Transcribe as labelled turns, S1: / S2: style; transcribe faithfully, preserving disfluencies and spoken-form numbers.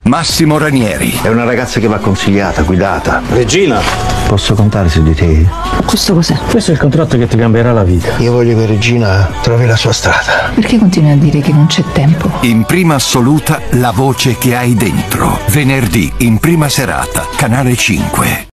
S1: Massimo Ranieri.
S2: È una ragazza che va consigliata, guidata.
S3: Regina,
S2: posso contare su di te?
S4: Questo cos'è?
S3: questo è il contratto che ti cambierà la vita.
S2: Io voglio che Regina trovi la sua strada.
S4: Perché continui a dire che non c'è tempo?
S1: In prima assoluta, la voce che hai dentro. Venerdì, in prima serata, Canale cinque.